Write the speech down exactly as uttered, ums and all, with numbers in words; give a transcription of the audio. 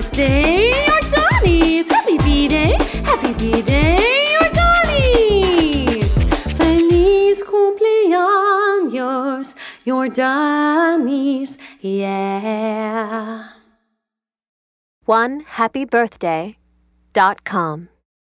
birthday, Jordanis! Happy B-Day, happy B-Day, Jordanis! Feliz cumpleaños, Jordanis, yeah. one happy birthday dot com